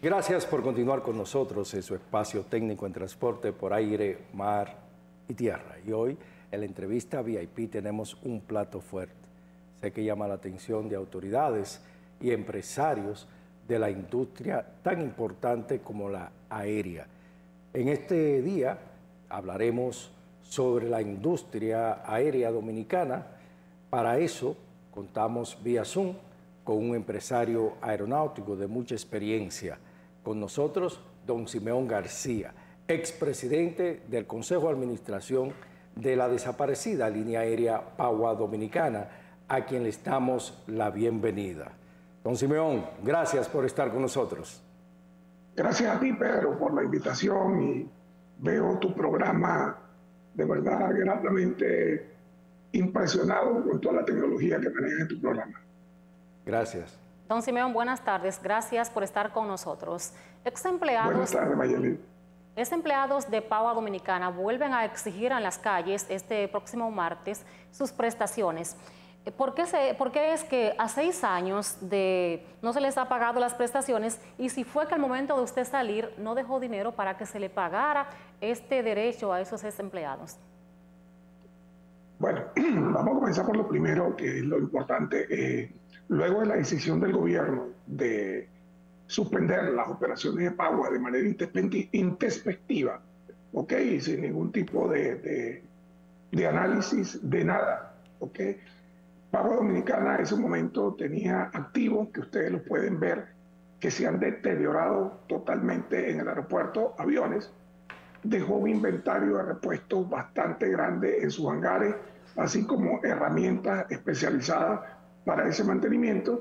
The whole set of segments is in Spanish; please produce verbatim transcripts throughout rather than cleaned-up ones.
Gracias por continuar con nosotros en su espacio técnico en transporte por aire, mar y tierra. Y hoy en la entrevista V I P tenemos un plato fuerte. Sé que llama la atención de autoridades y empresarios de la industria tan importante como la aérea. En este día hablaremos sobre la industria aérea dominicana. Para eso contamos vía Zoom con un empresario aeronáutico de mucha experiencia. Con nosotros, don Simeón García, expresidente del Consejo de Administración de la desaparecida línea aérea Pagua Dominicana, a quien le damos la bienvenida. Don Simeón, gracias por estar con nosotros. Gracias a ti, Pedro, por la invitación, y veo tu programa de verdad gratamente impresionado con toda la tecnología que manejas en tu programa. Gracias. Don Simeón, buenas tardes. Gracias por estar con nosotros. Ex empleados, buenas tardes, Mayelín. Ex empleados de Pagua Dominicana vuelven a exigir en las calles este próximo martes sus prestaciones. ¿Por qué, se, ¿Por qué es que a seis años de no se les ha pagado las prestaciones, y si fue que al momento de usted salir no dejó dinero para que se le pagara este derecho a esos ex empleados? Bueno, vamos a comenzar por lo primero, que es lo importante. Eh, luego de la decisión del gobierno de suspender las operaciones de Pagua de manera introspectiva, ¿ok? Y sin ningún tipo de, de, de análisis de nada, ¿ok? Pagua Dominicana en ese momento tenía activos que ustedes los pueden ver que se han deteriorado totalmente en el aeropuerto, aviones. Dejó un inventario de repuestos bastante grande en sus hangares, así como herramientas especializadas para ese mantenimiento.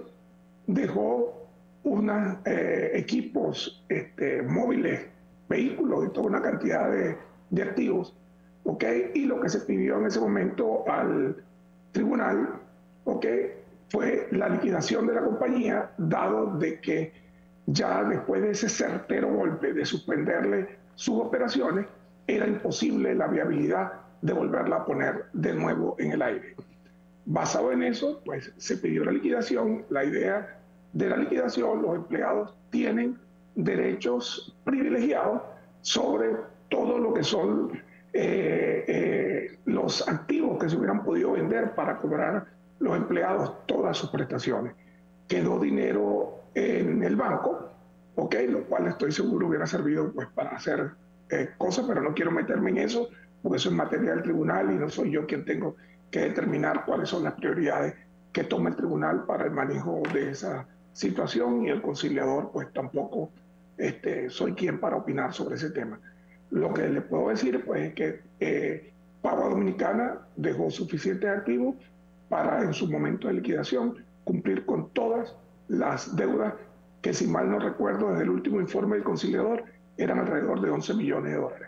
Dejó unos eh, equipos este, móviles, vehículos y toda una cantidad de, de activos, ¿ok? Y lo que se pidió en ese momento al tribunal, ¿ok?, fue la liquidación de la compañía, dado de que ya después de ese certero golpe de suspenderle sus operaciones, era imposible la viabilidad de volverla a poner de nuevo en el aire. Basado en eso, pues se pidió la liquidación. La idea de la liquidación: los empleados tienen derechos privilegiados sobre todo lo que son eh, eh, los activos que se hubieran podido vender para cobrar los empleados todas sus prestaciones. Quedó dinero en el banco, ¿ok?, lo cual estoy seguro hubiera servido pues para hacer eh, cosas, pero no quiero meterme en eso, porque eso es materia del tribunal y no soy yo quien tengo que determinar cuáles son las prioridades que toma el tribunal para el manejo de esa situación, y el conciliador pues tampoco este, soy quien para opinar sobre ese tema. Lo que le puedo decir pues es que eh, Pagua Dominicana dejó suficientes activos para en su momento de liquidación cumplir con todas las deudas que, si mal no recuerdo, desde el último informe del conciliador eran alrededor de once millones de dólares.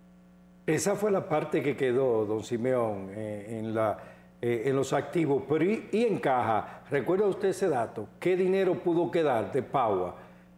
Esa fue la parte que quedó, don Simeón, eh, en, la, eh, en los activos. Pero y, y en caja, ¿recuerda usted ese dato? ¿Qué dinero pudo quedar de Pagua?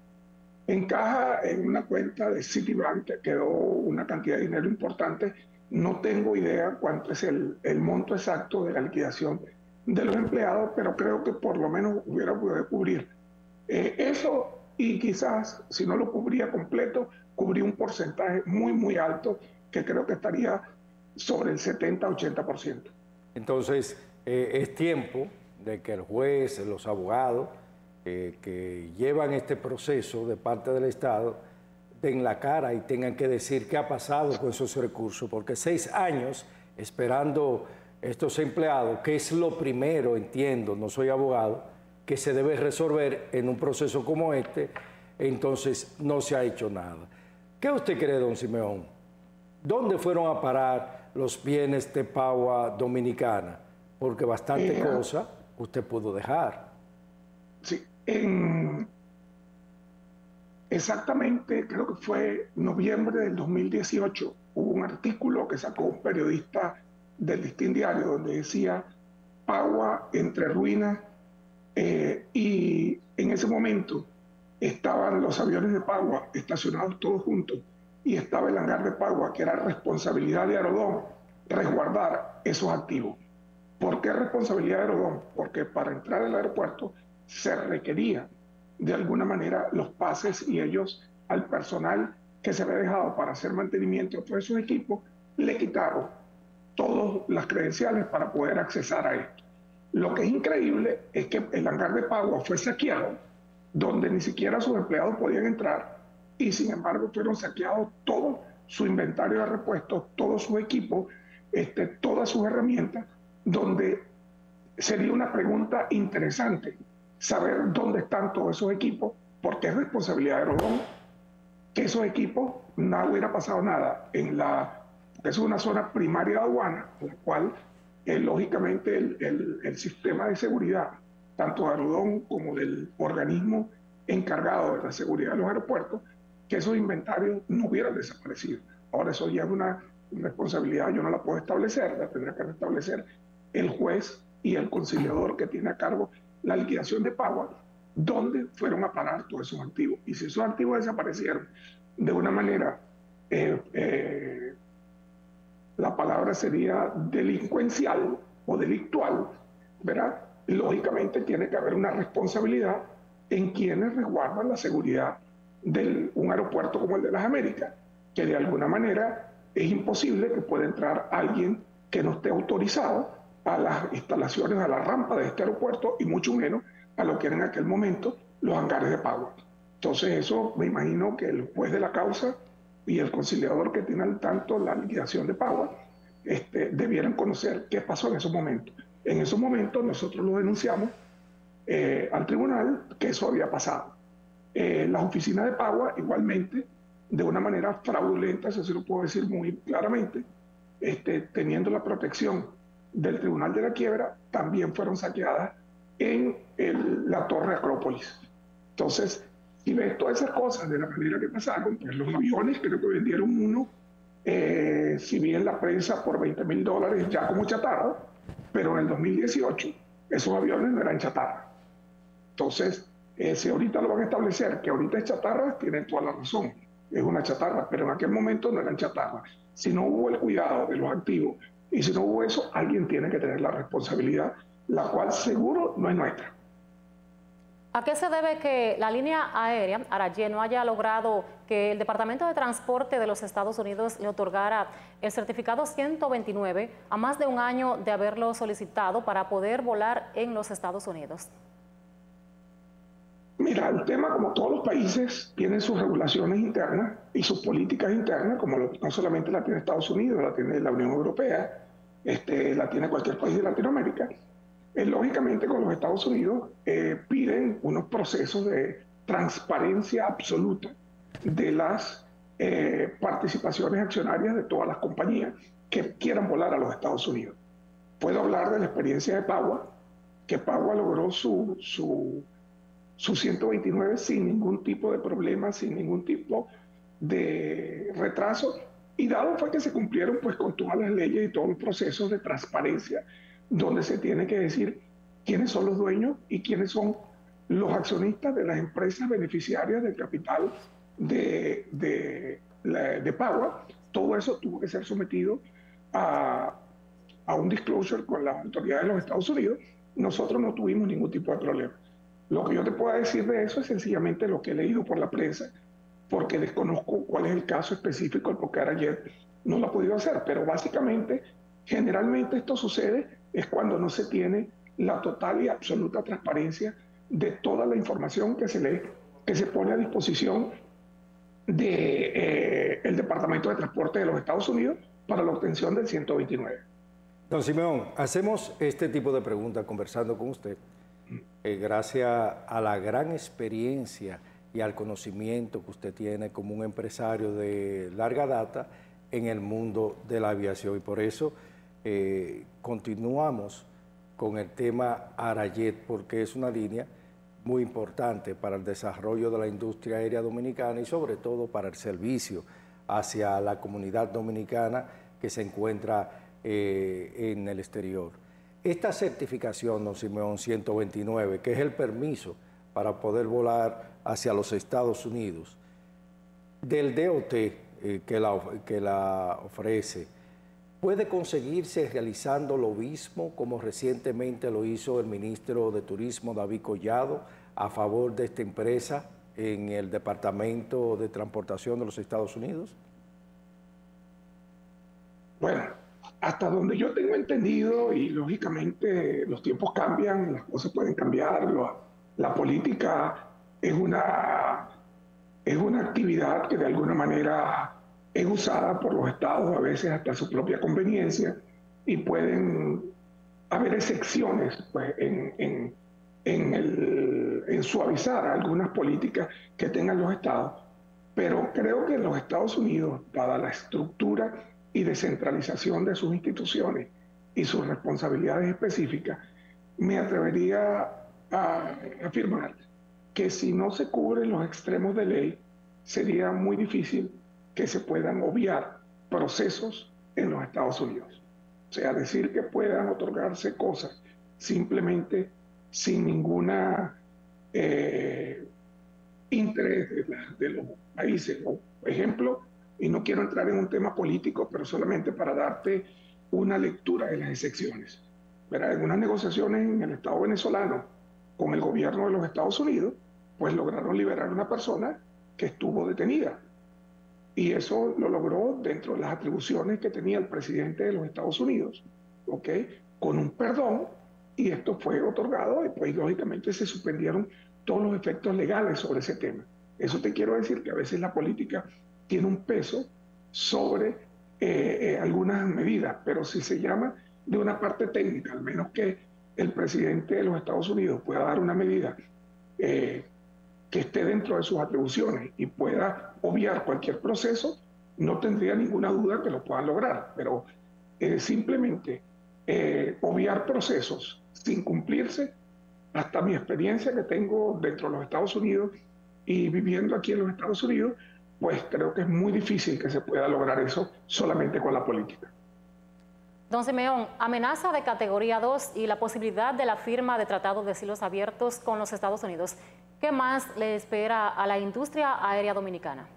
En caja, en una cuenta de Citibank, quedó una cantidad de dinero importante. No tengo idea cuánto es el, el monto exacto de la liquidación de los empleados, pero creo que por lo menos hubiera podido cubrir eh, eso, y quizás, si no lo cubría completo, cubría un porcentaje muy, muy alto, que creo que estaría sobre el setenta a ochenta por ciento. Entonces, eh, es tiempo de que el juez, los abogados eh, que llevan este proceso de parte del Estado, den la cara y tengan que decir qué ha pasado con esos recursos, porque seis años esperando estos empleados, que es lo primero, entiendo, no soy abogado, que se debe resolver en un proceso como este, entonces no se ha hecho nada. ¿Qué usted cree, don Simeón? ¿Dónde fueron a parar los bienes de Pagua Dominicana? Porque bastante eh, cosa usted pudo dejar. Sí, en... exactamente, creo que fue noviembre del dos mil dieciocho, hubo un artículo que sacó un periodista del Listín Diario donde decía Pagua entre ruinas, eh, y en ese momento estaban los aviones de Pagua estacionados todos juntos, y estaba el hangar de Pagua, que era responsabilidad de Aerodón resguardar esos activos. ¿Por qué responsabilidad de Aerodón? Porque para entrar al aeropuerto se requería de alguna manera los pases y ellos al personal que se había dejado para hacer mantenimiento de todos esos equipos, le quitaron todas las credenciales para poder accesar a esto. Lo que es increíble es que el hangar de Pagua fue saqueado, donde ni siquiera sus empleados podían entrar, y sin embargo fueron saqueados todo su inventario de repuestos, todos sus equipos, este, todas sus herramientas, donde sería una pregunta interesante saber dónde están todos esos equipos, porque es responsabilidad de Rodón que esos equipos no hubiera pasado nada en la, es una zona primaria de aduana, en la cual eh, lógicamente el, el, el sistema de seguridad, tanto de Rodón como del organismo encargado de la seguridad de los aeropuertos, que esos inventarios no hubieran desaparecido. Ahora eso ya es una responsabilidad, yo no la puedo establecer, la tendrá que restablecer el juez y el conciliador que tiene a cargo la liquidación de Pagua, dónde fueron a parar todos esos activos. Y si esos activos desaparecieron de una manera, eh, eh, la palabra sería delincuencial o delictual, ¿verdad? Lógicamente tiene que haber una responsabilidad en quienes resguardan la seguridad de un aeropuerto como el de las Américas, que de alguna manera es imposible que pueda entrar alguien que no esté autorizado a las instalaciones, a la rampa de este aeropuerto, y mucho menos a lo que eran en aquel momento los hangares de Pagua. Entonces eso me imagino que el juez de la causa y el conciliador que tiene al tanto la liquidación de Pagua este, debieran conocer qué pasó en esos momentos. En esos momentos nosotros lo denunciamos eh, al tribunal que eso había pasado. Eh, las oficinas de Pagua igualmente, de una manera fraudulenta, eso se lo puedo decir muy claramente, este, teniendo la protección del Tribunal de la Quiebra, también fueron saqueadas en el, la Torre Acrópolis. Entonces, si ves todas esas cosas de la manera que pasaron, pues los aviones, creo que vendieron uno, eh, si bien la prensa por veinte mil dólares ya como chatarra, pero en el dos mil dieciocho esos aviones no eran chatarra. Entonces, eh, si ahorita lo van a establecer, que ahorita es chatarra, tienen toda la razón, es una chatarra, pero en aquel momento no eran chatarra. Si no hubo el cuidado de los activos y si no hubo eso, alguien tiene que tener la responsabilidad, la cual seguro no es nuestra. ¿A qué se debe que la línea aérea Arayet no haya logrado que el Departamento de Transporte de los Estados Unidos le otorgara el certificado ciento veintinueve a más de un año de haberlo solicitado para poder volar en los Estados Unidos? Mira, el tema, como todos los países, tienen sus regulaciones internas y sus políticas internas, como lo, no solamente la tiene Estados Unidos, la tiene la Unión Europea, este, la tiene cualquier país de Latinoamérica. Eh, lógicamente, con los Estados Unidos eh, piden unos procesos de transparencia absoluta de las eh, participaciones accionarias de todas las compañías que quieran volar a los Estados Unidos. Puedo hablar de la experiencia de Pagua, que Pagua logró su... su su ciento veintinueve sin ningún tipo de problema, sin ningún tipo de retraso, y dado fue que se cumplieron pues con todas las leyes y todos los procesos de transparencia, donde se tiene que decir quiénes son los dueños y quiénes son los accionistas de las empresas beneficiarias del capital de, de, de Pagua. Todo eso tuvo que ser sometido a, a un disclosure con las autoridades de los Estados Unidos. Nosotros no tuvimos ningún tipo de problema. Lo que yo te puedo decir de eso es sencillamente lo que he leído por la prensa, porque desconozco cuál es el caso específico, el por qué Arayet no lo ha podido hacer, pero básicamente, generalmente esto sucede es cuando no se tiene la total y absoluta transparencia de toda la información que se lee, que se pone a disposición del de, eh, Departamento de Transporte de los Estados Unidos para la obtención del ciento veintinueve. Don Simeón, hacemos este tipo de preguntas conversando con usted. Eh, gracias a la gran experiencia y al conocimiento que usted tiene como un empresario de larga data en el mundo de la aviación. Y por eso eh, continuamos con el tema Arayet, porque es una línea muy importante para el desarrollo de la industria aérea dominicana y sobre todo para el servicio hacia la comunidad dominicana que se encuentra eh, en el exterior. Esta certificación, don Simeón, ciento veintinueve, que es el permiso para poder volar hacia los Estados Unidos, del D O T eh, que, la, que la ofrece, ¿puede conseguirse realizando lo mismo como recientemente lo hizo el ministro de Turismo, David Collado, a favor de esta empresa en el Departamento de Transportación de los Estados Unidos? Bueno, hasta donde yo tengo entendido, y lógicamente los tiempos cambian, las cosas pueden cambiar, lo, la política es una, es una actividad que de alguna manera es usada por los estados, a veces hasta su propia conveniencia, y pueden haber excepciones pues, en, en, en, el, en suavizar algunas políticas que tengan los estados. Pero creo que en los Estados Unidos, dada la estructura y descentralización de sus instituciones y sus responsabilidades específicas, me atrevería a afirmar que si no se cubren los extremos de ley, sería muy difícil que se puedan obviar procesos en los Estados Unidos. O sea, decir que puedan otorgarse cosas simplemente sin ninguna eh, interés de, la, de los países. Por ejemplo, y no quiero entrar en un tema político, pero solamente para darte una lectura de las excepciones. ¿Verdad? En unas negociaciones en el Estado venezolano con el gobierno de los Estados Unidos, pues lograron liberar a una persona que estuvo detenida. Y eso lo logró dentro de las atribuciones que tenía el presidente de los Estados Unidos, ¿ok? Con un perdón, y esto fue otorgado, y pues lógicamente se suspendieron todos los efectos legales sobre ese tema. Eso te quiero decir que a veces la política tiene un peso sobre eh, eh, algunas medidas, pero si se llama de una parte técnica, al menos que el presidente de los Estados Unidos pueda dar una medida eh, que esté dentro de sus atribuciones y pueda obviar cualquier proceso, no tendría ninguna duda que lo puedan lograr, pero eh, simplemente eh, obviar procesos sin cumplirse, hasta mi experiencia que tengo dentro de los Estados Unidos y viviendo aquí en los Estados Unidos, pues creo que es muy difícil que se pueda lograr eso solamente con la política. Don Simeón, amenaza de categoría dos y la posibilidad de la firma de tratados de cielos abiertos con los Estados Unidos. ¿Qué más le espera a la industria aérea dominicana?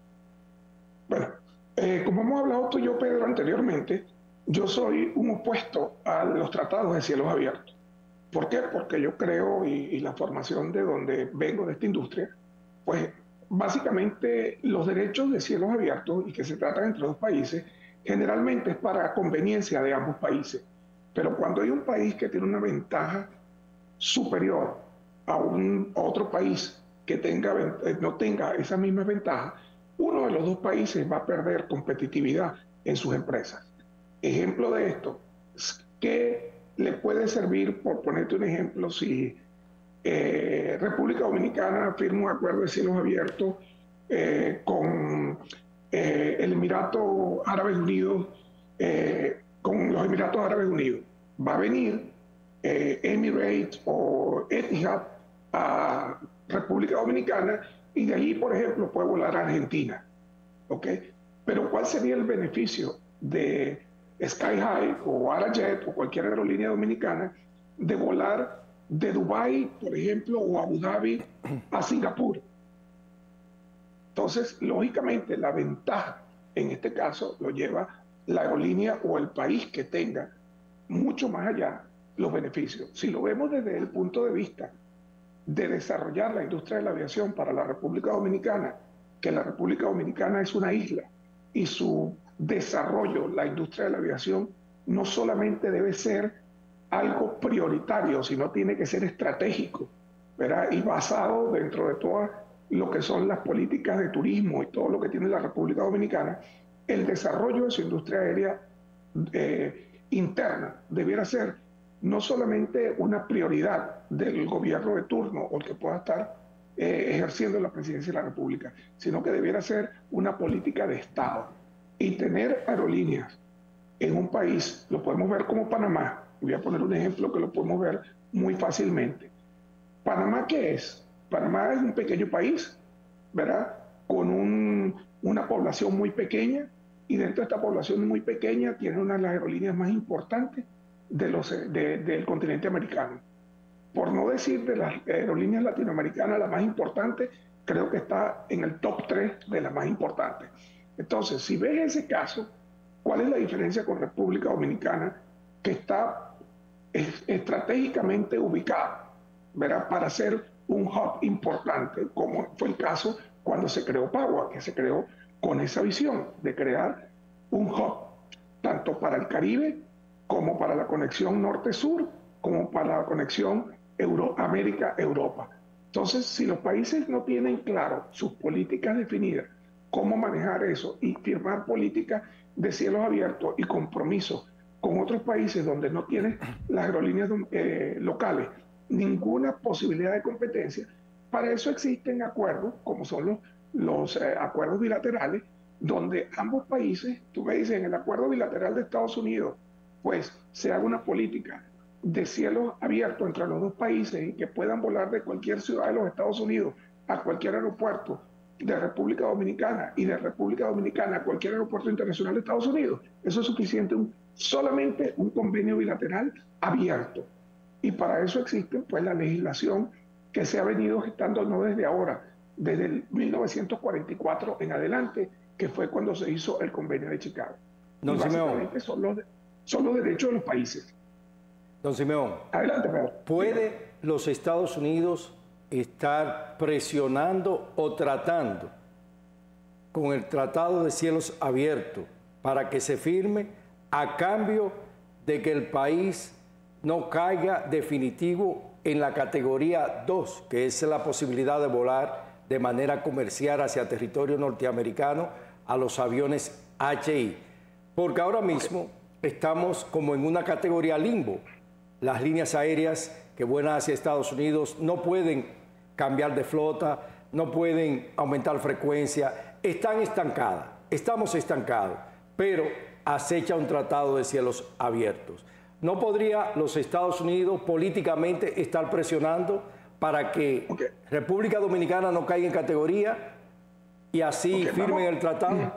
Bueno, eh, como hemos hablado tú y yo, Pedro, anteriormente, yo soy un opuesto a los tratados de cielos abiertos. ¿Por qué? Porque yo creo, y, y la formación de donde vengo de esta industria, pues básicamente los derechos de cielos abiertos y que se tratan entre dos países, generalmente es para conveniencia de ambos países. Pero cuando hay un país que tiene una ventaja superior a, un, a otro país que tenga, no tenga esa misma ventaja, uno de los dos países va a perder competitividad en sus empresas. Ejemplo de esto, ¿qué le puede servir, por ponerte un ejemplo, si eh, República Dominicana firma un acuerdo de cielos abiertos eh, con eh, el Emirato Árabes Unidos, eh, con los Emiratos Árabes Unidos? Va a venir eh, Emirates o Etihad a República Dominicana y de allí, por ejemplo, puede volar a Argentina. ¿Ok? Pero ¿cuál sería el beneficio de Sky High o Arajet o cualquier aerolínea dominicana de volar de Dubái, por ejemplo, o Abu Dhabi a Singapur? Entonces, lógicamente, la ventaja en este caso lo lleva la aerolínea o el país que tenga mucho más allá los beneficios. Si lo vemos desde el punto de vista de desarrollar la industria de la aviación para la República Dominicana, que la República Dominicana es una isla y su desarrollo, la industria de la aviación, no solamente debe ser algo prioritario, sino tiene que ser estratégico, ¿verdad? Y basado dentro de todo lo que son las políticas de turismo y todo lo que tiene la República Dominicana, el desarrollo de su industria aérea eh, interna debiera ser no solamente una prioridad del gobierno de turno o el que pueda estar eh, ejerciendo la presidencia de la República, sino que debiera ser una política de Estado. Y tener aerolíneas en un país, lo podemos ver como Panamá, voy a poner un ejemplo que lo podemos ver muy fácilmente. ¿Panamá qué es? Panamá es un pequeño país, ¿verdad? Con un, una población muy pequeña, y dentro de esta población muy pequeña tiene una de las aerolíneas más importantes de los, de, del continente americano. Por no decir de las aerolíneas latinoamericanas, la más importante, creo que está en el top tres de las más importantes. Entonces, si ves ese caso, ¿cuál es la diferencia con República Dominicana, que está estratégicamente ubicada, ¿verdad?, para ser un hub importante, como fue el caso cuando se creó Pagua, que se creó con esa visión de crear un hub tanto para el Caribe como para la conexión norte-sur, como para la conexión América-Europa. Entonces, si los países no tienen claro sus políticas definidas, cómo manejar eso y firmar políticas de cielos abiertos y compromisos con otros países donde no tienen las aerolíneas eh, locales ninguna posibilidad de competencia, para eso existen acuerdos, como son los, los eh, acuerdos bilaterales, donde ambos países, tú me dices, en el acuerdo bilateral de Estados Unidos, pues se haga una política de cielos abiertos entre los dos países y que puedan volar de cualquier ciudad de los Estados Unidos a cualquier aeropuerto de República Dominicana y de República Dominicana a cualquier aeropuerto internacional de Estados Unidos. Eso es suficiente, un, solamente un convenio bilateral abierto. Y para eso existe pues la legislación que se ha venido gestando no desde ahora, desde el mil novecientos cuarenta y cuatro en adelante, que fue cuando se hizo el convenio de Chicago. Don y básicamente son los, son los derechos de los países. Don Simeón, adelante, Pedro. ¿Puede los Estados Unidos estar presionando o tratando con el Tratado de Cielos Abiertos para que se firme a cambio de que el país no caiga definitivo en la categoría dos, que es la posibilidad de volar de manera comercial hacia territorio norteamericano a los aviones H I? Porque ahora mismo estamos como en una categoría limbo. Las líneas aéreas que vuelan hacia Estados Unidos no pueden cambiar de flota, no pueden aumentar frecuencia, están estancadas, estamos estancados, pero acecha un tratado de cielos abiertos. ¿No podría los Estados Unidos políticamente estar presionando para que okay. República Dominicana no caiga en categoría y así okay, firmen vamos. el tratado?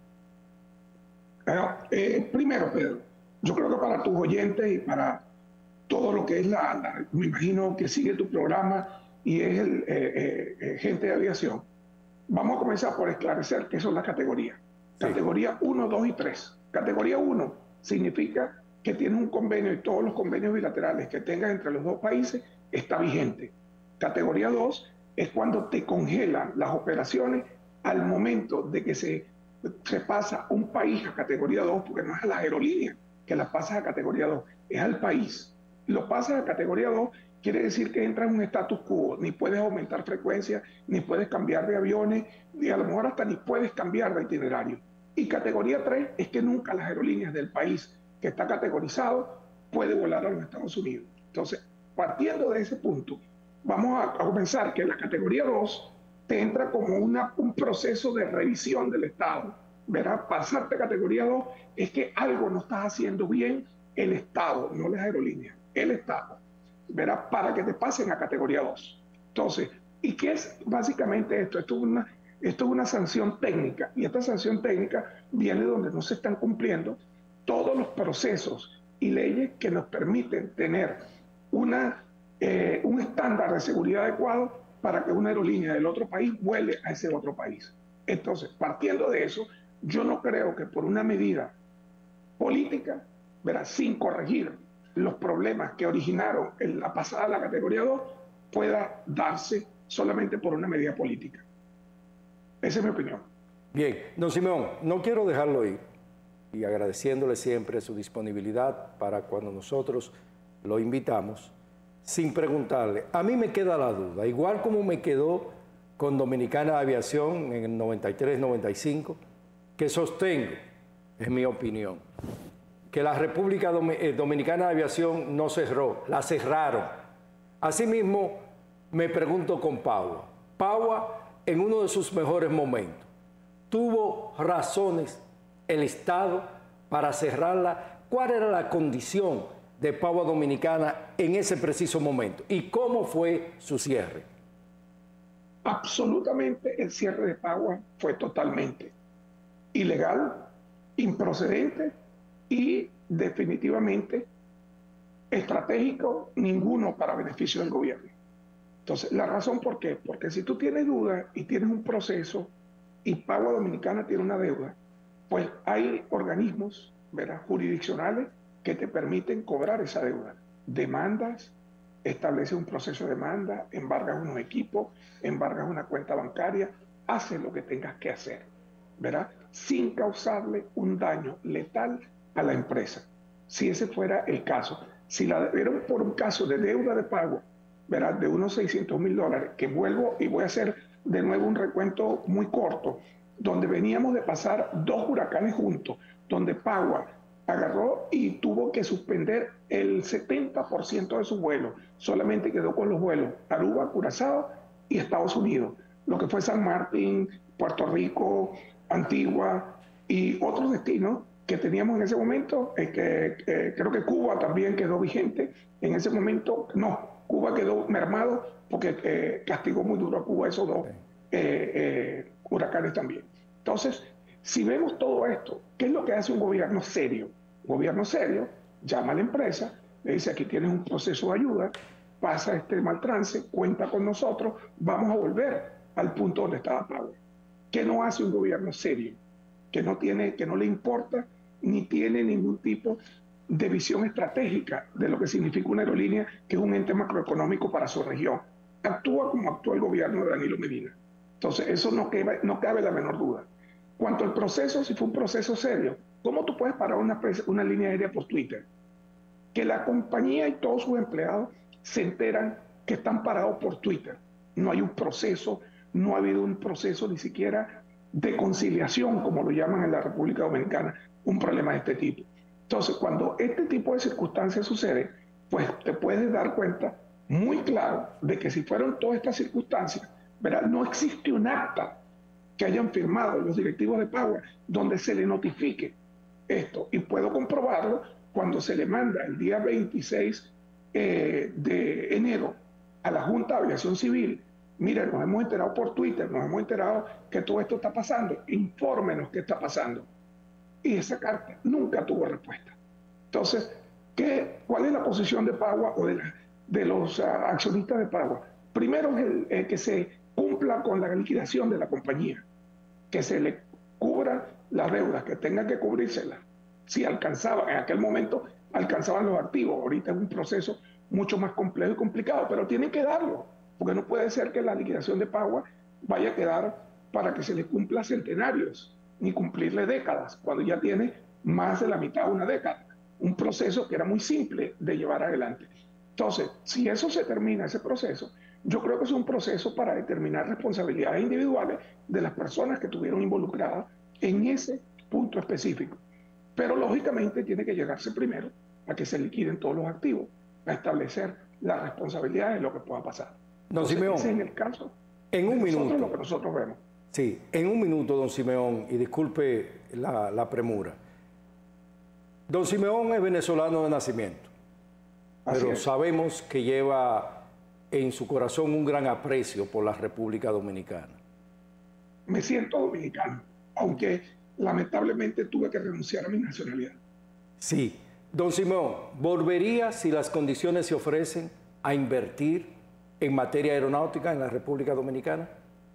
Bueno, eh, primero, Pedro, yo creo que para tus oyentes y para todo lo que es la, la me imagino que sigue tu programa y es el eh, eh, gente de aviación, vamos a comenzar por esclarecer qué son las categorías. Sí. Categoría uno, dos y tres. Categoría uno significa que tienes un convenio y todos los convenios bilaterales que tengas entre los dos países está vigente. Categoría dos es cuando te congelan las operaciones al momento de que se, se pasa un país a categoría dos, porque no es a las aerolíneas que las pasas a categoría dos, es al país. Lo pasas a categoría dos, quiere decir que entras en un status quo, ni puedes aumentar frecuencia, ni puedes cambiar de aviones, ni a lo mejor hasta ni puedes cambiar de itinerario. Y categoría tres es que nunca las aerolíneas del país que está categorizado puede volar a los Estados Unidos. Entonces, partiendo de ese punto, vamos a, a comenzar que la categoría dos te entra como una, un proceso de revisión del Estado. Verás, pasarte a categoría dos es que algo no estás haciendo bien el Estado, no las aerolíneas, el Estado. Verás, para que te pasen a categoría dos. Entonces, ¿y qué es básicamente esto? Esto es una, esto es una sanción técnica, y esta sanción técnica viene donde no se están cumpliendo todos los procesos y leyes que nos permiten tener una, eh, un estándar de seguridad adecuado para que una aerolínea del otro país vuele a ese otro país. Entonces, partiendo de eso, yo no creo que por una medida política, verás, sin corregir los problemas que originaron en la pasada la categoría dos, pueda darse solamente por una medida política. Esa es mi opinión. Bien, don Simeón, no quiero dejarlo ir, y agradeciéndole siempre su disponibilidad para cuando nosotros lo invitamos, sin preguntarle. A mí me queda la duda, igual como me quedó con Dominicana de Aviación en el noventa y tres noventa y cinco, que sostengo, es mi opinión, que la República Dominicana de Aviación no cerró, la cerraron. Asimismo, me pregunto con Pagua. Pagua, en uno de sus mejores momentos, ¿tuvo razones el Estado para cerrarla? ¿Cuál era la condición de Pagua Dominicana en ese preciso momento? ¿Y cómo fue su cierre? Absolutamente, el cierre de Pagua fue totalmente ilegal, improcedente y definitivamente estratégico, ninguno para beneficio del gobierno. Entonces, ¿la razón por qué? Porque si tú tienes dudas y tienes un proceso y Pagua Dominicana tiene una deuda, pues hay organismos, ¿verdad?, jurisdiccionales que te permiten cobrar esa deuda. Demandas, establece un proceso de demanda, embargas unos equipos, embargas una cuenta bancaria, haces lo que tengas que hacer, ¿verdad? Sin causarle un daño letal a la empresa. Si ese fuera el caso, si la debieron por un caso de deuda de pago, ¿verdad? De unos seiscientos mil dólares, que vuelvo y voy a hacer de nuevo un recuento muy corto, donde veníamos de pasar dos huracanes juntos, donde Pagua agarró y tuvo que suspender el setenta por ciento de sus vuelos, solamente quedó con los vuelos Aruba, Curazao y Estados Unidos, lo que fue San Martín, Puerto Rico, Antigua y otros destinos que teníamos en ese momento, eh, que eh, creo que Cuba también quedó vigente en ese momento. No, Cuba quedó mermado porque eh, castigó muy duro a Cuba esos dos eh, eh, huracanes también. Entonces, si vemos todo esto, ¿qué es lo que hace un gobierno serio? Un gobierno serio llama a la empresa, le dice: aquí tienes un proceso de ayuda, pasa este mal trance, cuenta con nosotros, vamos a volver al punto donde estaba Pagua. ¿Qué no hace un gobierno serio? Que no, tiene, que no le importa ni tiene ningún tipo de visión estratégica de lo que significa una aerolínea, que es un ente macroeconómico para su región. Actúa como actúa el gobierno de Danilo Medina. Entonces, eso no cabe, no cabe la menor duda. Cuanto al proceso, si fue un proceso serio, ¿cómo tú puedes parar una, una línea aérea por Twitter? Que la compañía y todos sus empleados se enteran que están parados por Twitter. No hay un proceso, no ha habido un proceso ni siquiera de conciliación, como lo llaman en la República Dominicana, un problema de este tipo. Entonces, cuando este tipo de circunstancias sucede, pues te puedes dar cuenta muy claro de que si fueron todas estas circunstancias, ¿verdad? No existe un acta que hayan firmado los directivos de Pagua donde se le notifique esto. Y puedo comprobarlo cuando se le manda el día veintiséis eh, de enero a la Junta de Aviación Civil: miren, nos hemos enterado por Twitter, nos hemos enterado que todo esto está pasando, infórmenos qué está pasando. Y esa carta nunca tuvo respuesta. Entonces, ¿qué, ¿cuál es la posición de Pagua o de, la, de los uh, accionistas de Pagua? Primero es el, el que se cumpla con la liquidación de la compañía, que se le cubra las deudas, que tengan que cubrírselas. Si alcanzaban, en aquel momento alcanzaban los activos, ahorita es un proceso mucho más complejo y complicado, pero tienen que darlo, porque no puede ser que la liquidación de Pagua vaya a quedar para que se le cumpla centenarios, ni cumplirle décadas, cuando ya tiene más de la mitad de una década. Un proceso que era muy simple de llevar adelante. Entonces, si eso se termina, ese proceso, yo creo que es un proceso para determinar responsabilidades individuales de las personas que estuvieron involucradas en ese punto específico. Pero lógicamente tiene que llegarse primero a que se liquiden todos los activos, a establecer las responsabilidades de lo que pueda pasar. Don Entonces, Simeón, ese es el caso en un de nosotros, minuto, lo que nosotros vemos. Sí, en un minuto, don Simeón, y disculpe la, la premura. Don Simeón es venezolano de nacimiento, Así pero es. sabemos que lleva en su corazón un gran aprecio por la República Dominicana. Me siento dominicano, aunque lamentablemente tuve que renunciar a mi nacionalidad. Sí. Don Simeón, ¿volvería, si las condiciones se ofrecen, a invertir en materia aeronáutica en la República Dominicana?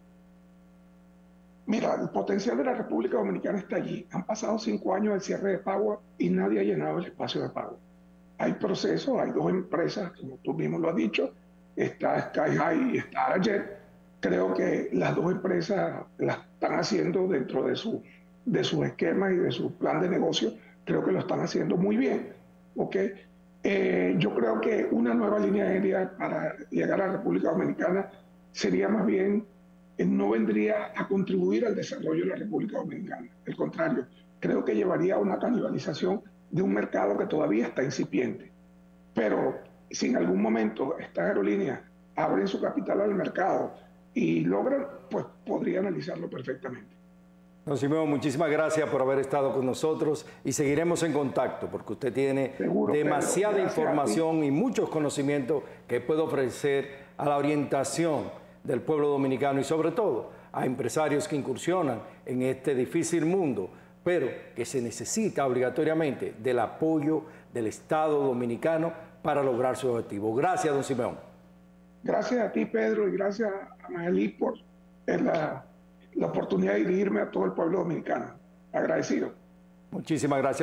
Mira, el potencial de la República Dominicana está allí. Han pasado cinco años del cierre de Pagua y nadie ha llenado el espacio de Pagua. Hay procesos, hay dos empresas, como tú mismo lo has dicho, está Sky High y está Arajet. Creo que las dos empresas las están haciendo dentro de su, de sus esquemas y de su plan de negocio. Creo que lo están haciendo muy bien. ¿Okay? Eh, yo creo que una nueva línea aérea para llegar a la República Dominicana sería más bien, eh, no vendría a contribuir al desarrollo de la República Dominicana. Al contrario, creo que llevaría a una canibalización de un mercado que todavía está incipiente. Pero si en algún momento estas aerolíneas abren su capital al mercado y logran, pues podría analizarlo perfectamente. Don Simeón, muchísimas gracias por haber estado con nosotros y seguiremos en contacto porque usted tiene Seguro, demasiada Pedro, información y muchos conocimientos que puede ofrecer a la orientación del pueblo dominicano y sobre todo a empresarios que incursionan en este difícil mundo, pero que se necesita obligatoriamente del apoyo del Estado dominicano para lograr su objetivo. Gracias, don Simeón. Gracias a ti, Pedro, y gracias a Maelí por la, la oportunidad de dirigirme a todo el pueblo dominicano. Agradecido. Muchísimas gracias.